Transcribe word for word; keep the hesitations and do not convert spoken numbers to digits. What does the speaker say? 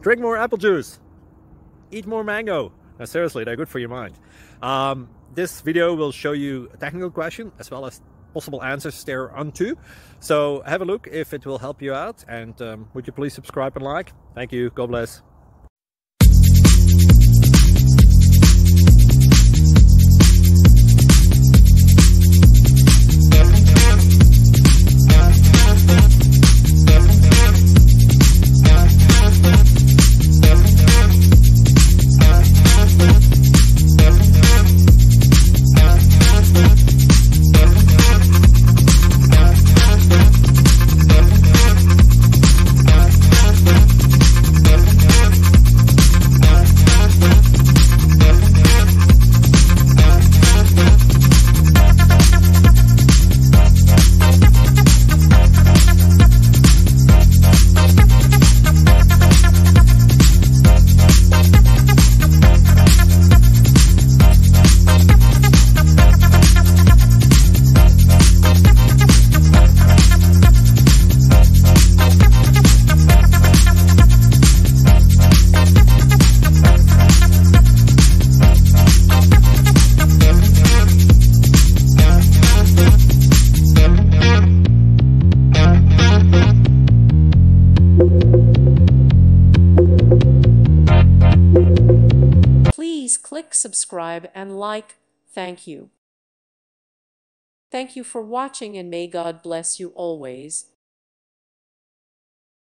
Drink more apple juice. Eat more mango. Now, seriously, they're good for your mind. Um, this video will show you a technical question as well as possible answers thereunto. So have a look if it will help you out. And um, would you please subscribe and like? Thank you. God bless. Please click subscribe and like. Thank you. Thank you for watching, and may God bless you always.